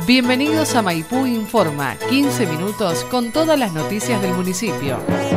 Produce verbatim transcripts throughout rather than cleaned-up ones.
Bienvenidos a Maipú Informa, quince minutos con todas las noticias del municipio.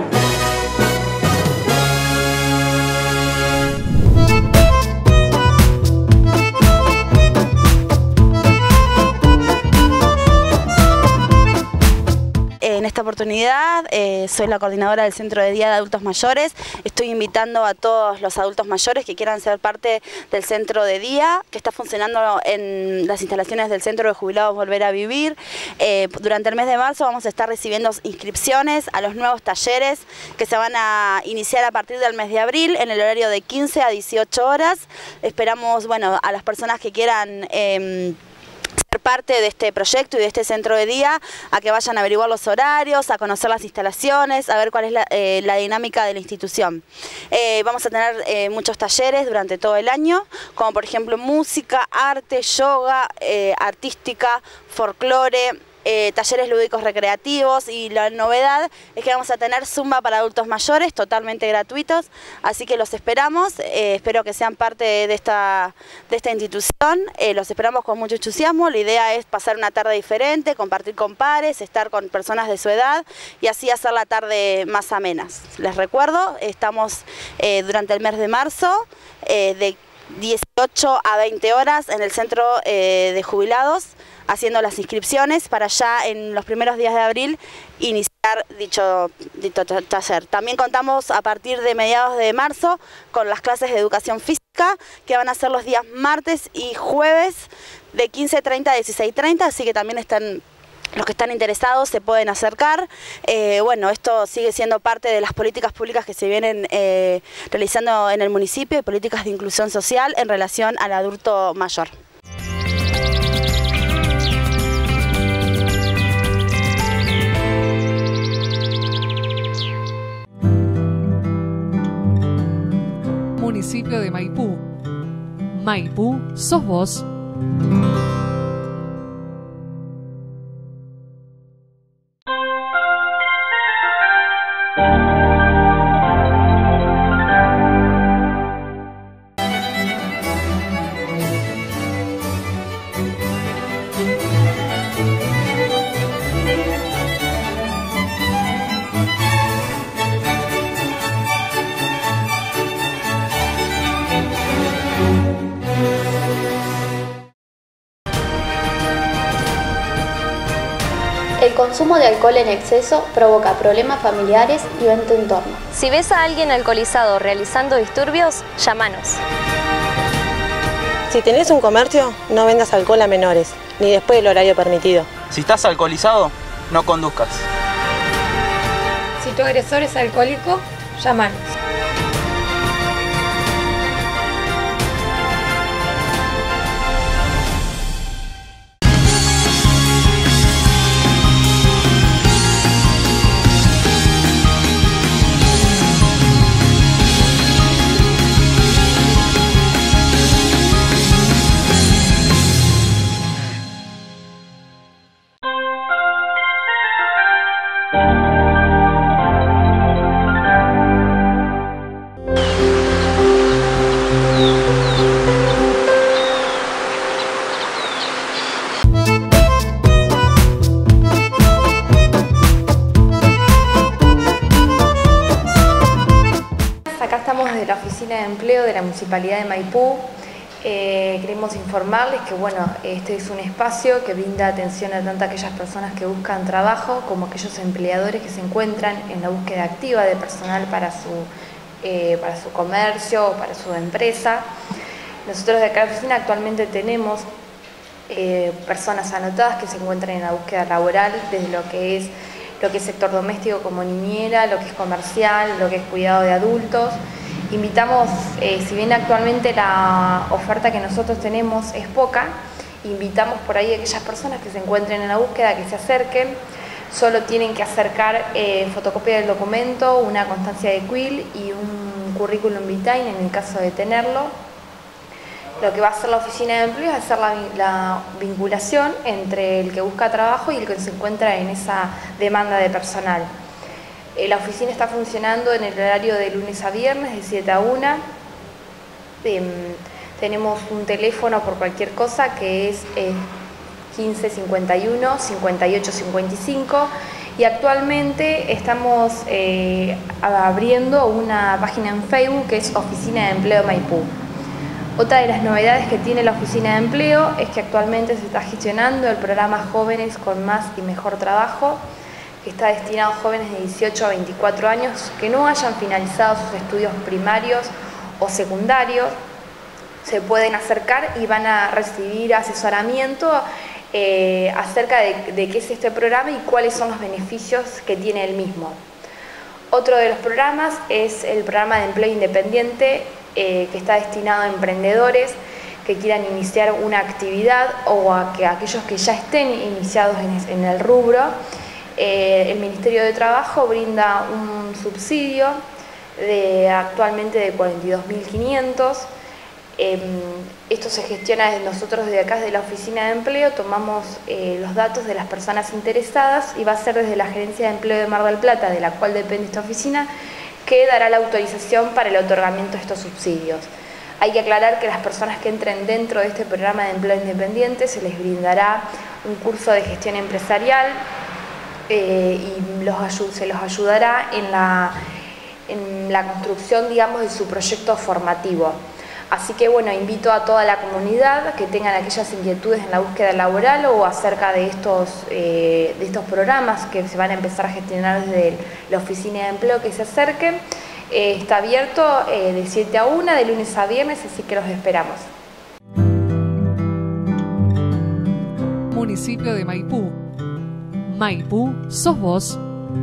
En esta oportunidad eh, soy la coordinadora del Centro de Día de Adultos Mayores. Estoy invitando a todos los adultos mayores que quieran ser parte del Centro de Día, que está funcionando en las instalaciones del Centro de Jubilados Volver a Vivir. Eh, durante el mes de marzo vamos a estar recibiendo inscripciones a los nuevos talleres que se van a iniciar a partir del mes de abril en el horario de quince a dieciocho horas. Esperamos, bueno, a las personas que quieran Eh, ser parte de este proyecto y de este centro de día, a que vayan a averiguar los horarios, a conocer las instalaciones, a ver cuál es la, eh, la dinámica de la institución. Eh, vamos a tener eh, muchos talleres durante todo el año, como por ejemplo música, arte, yoga, eh, artística, folclore, Eh, talleres lúdicos recreativos, y la novedad es que vamos a tener zumba para adultos mayores totalmente gratuitos, así que los esperamos, eh, espero que sean parte de esta, de esta institución, eh, los esperamos con mucho entusiasmo. La idea es pasar una tarde diferente, compartir con pares, estar con personas de su edad y así hacer la tarde más amenas. Les recuerdo, estamos eh, durante el mes de marzo eh, de dieciocho a veinte horas en el Centro eh, de Jubilados, haciendo las inscripciones para ya en los primeros días de abril iniciar dicho, dicho taller. También contamos a partir de mediados de marzo con las clases de educación física, que van a ser los días martes y jueves de quince treinta a dieciséis treinta, así que también están... Los que están interesados se pueden acercar. Eh, bueno, esto sigue siendo parte de las políticas públicas que se vienen eh, realizando en el municipio, y políticas de inclusión social en relación al adulto mayor. Municipio de Maipú. Maipú, sos vos. El consumo de alcohol en exceso provoca problemas familiares y en tu entorno. Si ves a alguien alcoholizado realizando disturbios, llámanos. Si tenés un comercio, no vendas alcohol a menores, ni después del horario permitido. Si estás alcoholizado, no conduzcas. Si tu agresor es alcohólico, llámanos. Acá estamos desde la Oficina de Empleo de la Municipalidad de Maipú. Eh, queremos informarles que bueno, este es un espacio que brinda atención a tanto a aquellas personas que buscan trabajo como a aquellos empleadores que se encuentran en la búsqueda activa de personal para su, eh, para su comercio o para su empresa. Nosotros de acá en la oficina actualmente tenemos eh, personas anotadas que se encuentran en la búsqueda laboral, desde lo que es lo que es sector doméstico como niñera, lo que es comercial, lo que es cuidado de adultos. Invitamos, eh, si bien actualmente la oferta que nosotros tenemos es poca, invitamos por ahí a aquellas personas que se encuentren en la búsqueda que se acerquen. Solo tienen que acercar eh, fotocopia del documento, una constancia de Quill y un currículum vitae en el caso de tenerlo. Lo que va a hacer la oficina de empleo es hacer la, la vinculación entre el que busca trabajo y el que se encuentra en esa demanda de personal. Eh, la oficina está funcionando en el horario de lunes a viernes de siete a una. Eh, tenemos un teléfono por cualquier cosa que es eh, quince cincuenta y uno cincuenta y ocho cincuenta y cinco, y actualmente estamos eh, abriendo una página en Facebook que es Oficina de Empleo Maipú. Otra de las novedades que tiene la Oficina de Empleo es que actualmente se está gestionando el programa Jóvenes con Más y Mejor Trabajo, que está destinado a jóvenes de dieciocho a veinticuatro años que no hayan finalizado sus estudios primarios o secundarios. Se pueden acercar y van a recibir asesoramiento eh, acerca de, de qué es este programa y cuáles son los beneficios que tiene el mismo. Otro de los programas es el programa de empleo independiente, eh, que está destinado a emprendedores que quieran iniciar una actividad o a que aquellos que ya estén iniciados en, en el rubro. Eh, el Ministerio de Trabajo brinda un subsidio de, actualmente de cuarenta y dos mil quinientos. Eh, esto se gestiona desde nosotros desde acá, desde la Oficina de Empleo, tomamos eh, los datos de las personas interesadas y va a ser desde la Gerencia de Empleo de Mar del Plata, de la cual depende esta oficina, que dará la autorización para el otorgamiento de estos subsidios. Hay que aclarar que las personas que entren dentro de este programa de empleo independiente se les brindará un curso de gestión empresarial eh, y los se los ayudará en la, en la construcción, digamos, de su proyecto formativo. Así que bueno, invito a toda la comunidad que tengan aquellas inquietudes en la búsqueda laboral o acerca de estos, eh, de estos programas que se van a empezar a gestionar desde la Oficina de Empleo, que se acerquen. Eh, está abierto eh, de siete a una, de lunes a viernes, así que los esperamos. Municipio de Maipú. Maipú, sos vos.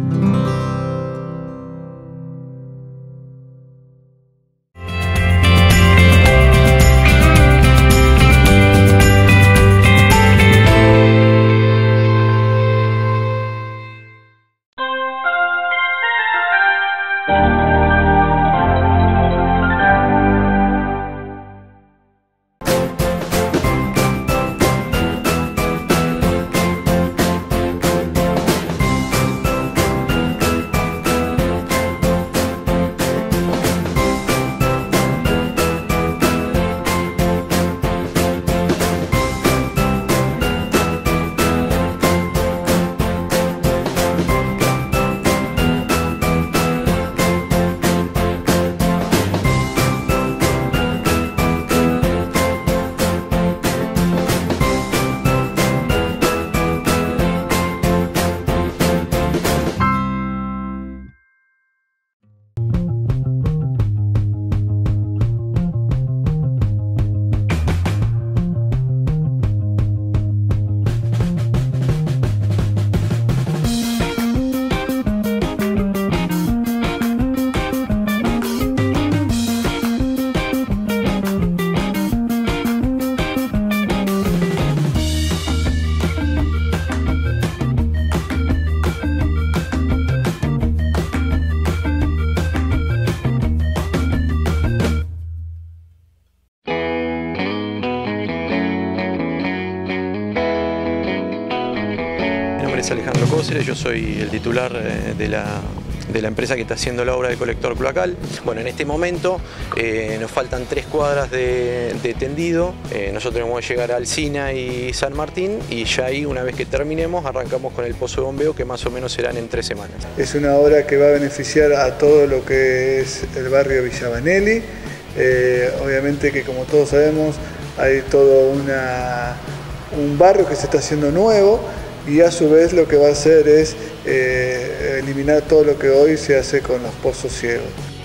Alejandro Cóceres, yo soy el titular de la, de la empresa que está haciendo la obra de colector cloacal. Bueno, en este momento eh, nos faltan tres cuadras de, de tendido. Eh, nosotros vamos a llegar a Alsina y San Martín y ya ahí, una vez que terminemos, arrancamos con el pozo de bombeo, que más o menos serán en tres semanas. Es una obra que va a beneficiar a todo lo que es el barrio Villa Vanelli. Eh, obviamente que, como todos sabemos, hay todo una, un barrio que se está haciendo nuevo, y a su vez lo que va a hacer es eh, eliminar todo lo que hoy se hace con los pozos ciegos.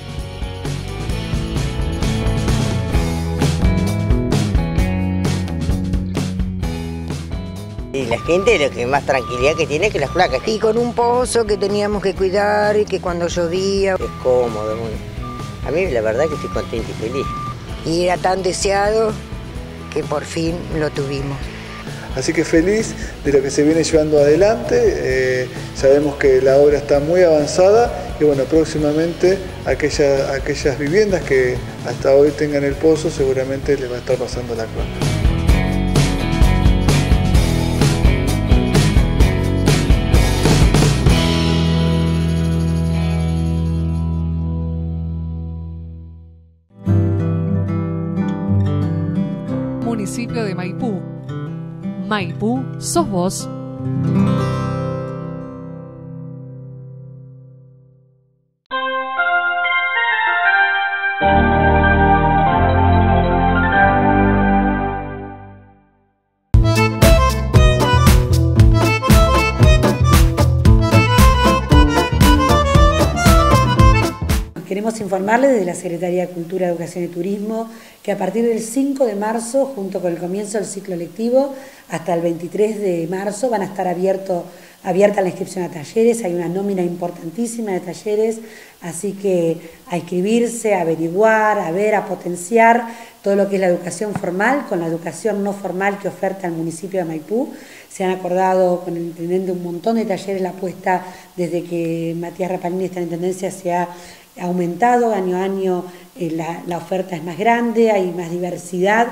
Y la gente lo que más tranquilidad que tiene es que las placas. Y con un pozo que teníamos que cuidar y que cuando llovía... Es cómodo. A mí la verdad que estoy contento y feliz. Y era tan deseado que por fin lo tuvimos. Así que feliz de lo que se viene llevando adelante. Eh, sabemos que la obra está muy avanzada y bueno, próximamente aquellas, aquellas viviendas que hasta hoy tengan el pozo seguramente les va a estar pasando la cloaca. Municipio de Maipú. Maipú, sos vos. Queremos informarles desde la Secretaría de Cultura, Educación y Turismo que a partir del cinco de marzo, junto con el comienzo del ciclo lectivo, hasta el veintitrés de marzo van a estar abierto, abierta la inscripción a talleres. Hay una nómina importantísima de talleres, así que a inscribirse, a averiguar, a ver, a potenciar todo lo que es la educación formal con la educación no formal que oferta el municipio de Maipú. Se han acordado con el intendente un montón de talleres, la apuesta desde que Matías Rapalini está en intendencia se ha aumentado año a año, eh, la, la oferta es más grande, hay más diversidad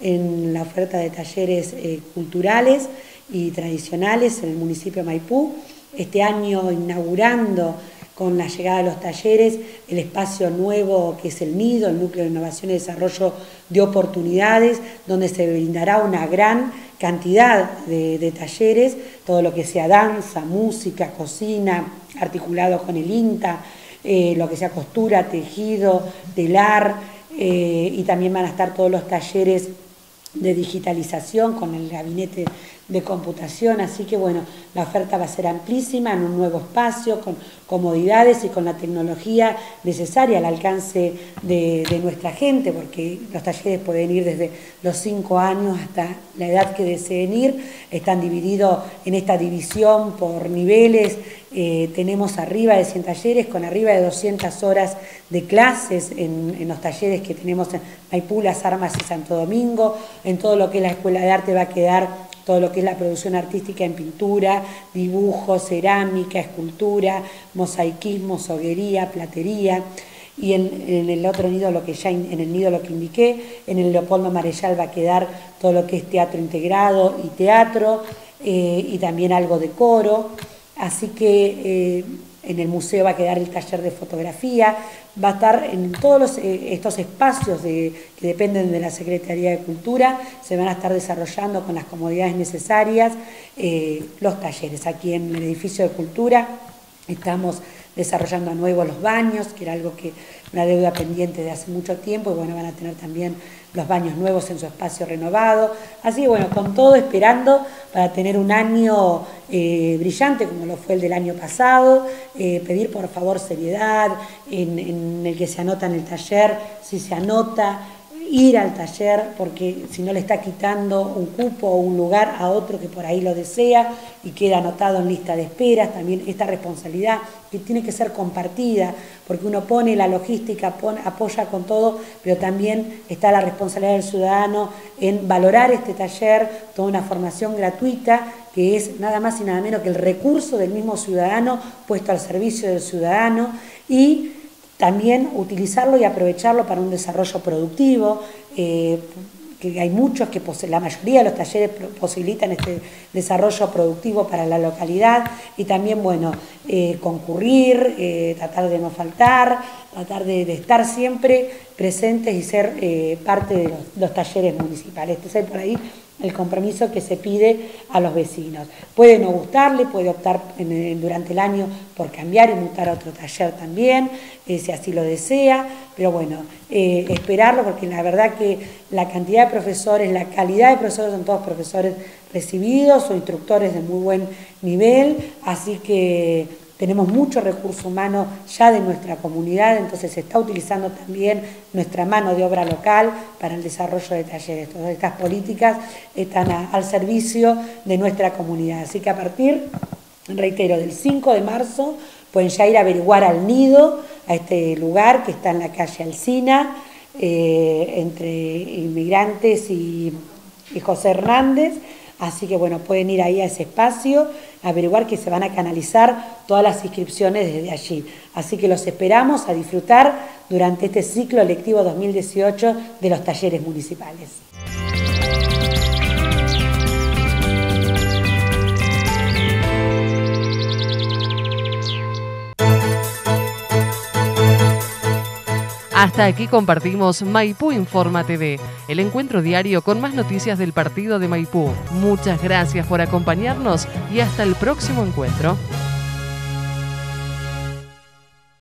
en la oferta de talleres eh, culturales y tradicionales en el municipio de Maipú. Este año inaugurando con la llegada de los talleres el espacio nuevo que es el Nido, el Núcleo de Innovación y Desarrollo de Oportunidades, donde se brindará una gran cantidad de, de talleres, todo lo que sea danza, música, cocina, articulado con el INTA, Eh, lo que sea costura, tejido, telar, eh, y también van a estar todos los talleres de digitalización con el gabinete de computación, así que bueno, la oferta va a ser amplísima en un nuevo espacio, con comodidades y con la tecnología necesaria al alcance de, de nuestra gente, porque los talleres pueden ir desde los cinco años hasta la edad que deseen ir, están divididos en esta división por niveles. Eh, tenemos arriba de cien talleres con arriba de doscientas horas de clases en, en los talleres que tenemos en Maipú, Las Armas y Santo Domingo. En todo lo que es la Escuela de Arte va a quedar todo lo que es la producción artística en pintura, dibujo, cerámica, escultura, mosaicismo, soguería, platería. Y en, en el otro nido, lo que ya en el nido lo que indiqué, en el Leopoldo Marechal va a quedar todo lo que es teatro integrado y teatro, eh, y también algo de coro. Así que eh, en el museo va a quedar el taller de fotografía, va a estar en todos los, eh, estos espacios de, que dependen de la Secretaría de Cultura, se van a estar desarrollando con las comodidades necesarias eh, los talleres. Aquí en el edificio de Cultura estamos desarrollando a nuevo los baños, que era algo que una deuda pendiente de hace mucho tiempo, y bueno, van a tener también los baños nuevos en su espacio renovado. Así que bueno, con todo esperando para tener un año eh, brillante como lo fue el del año pasado, eh, pedir por favor seriedad en, en el que se anota en el taller, si se anota, ir al taller, porque si no le está quitando un cupo o un lugar a otro que por ahí lo desea y queda anotado en lista de esperas. También esta responsabilidad que tiene que ser compartida, porque uno pone la logística, pone, apoya con todo, pero también está la responsabilidad del ciudadano en valorar este taller, toda una formación gratuita, que es nada más y nada menos que el recurso del mismo ciudadano puesto al servicio del ciudadano, y también utilizarlo y aprovecharlo para un desarrollo productivo, eh, que hay muchos que, la mayoría de los talleres posibilitan este desarrollo productivo para la localidad, y también, bueno, eh, concurrir, eh, tratar de no faltar, tratar de, de estar siempre presentes y ser eh, parte de los, los talleres municipales. Este es por ahí el compromiso que se pide a los vecinos. Puede no gustarle, puede optar en, en, durante el año por cambiar y mutar a otro taller también, eh, si así lo desea, pero bueno, eh, esperarlo, porque la verdad que la cantidad de profesores, la calidad de profesores, son todos profesores recibidos o instructores de muy buen nivel, así que tenemos mucho recurso humano ya de nuestra comunidad, entonces se está utilizando también nuestra mano de obra local para el desarrollo de talleres. Todas estas políticas están a, al servicio de nuestra comunidad. Así que a partir, reitero, del cinco de marzo pueden ya ir a averiguar al Nido, a este lugar que está en la calle Alsina, eh, entre Inmigrantes y, y José Hernández. Así que bueno, pueden ir ahí a ese espacio, averiguar que se van a canalizar todas las inscripciones desde allí. Así que los esperamos a disfrutar durante este ciclo lectivo dos mil dieciocho de los talleres municipales. Hasta aquí compartimos Maipú Informa T V, el encuentro diario con más noticias del partido de Maipú. Muchas gracias por acompañarnos y hasta el próximo encuentro.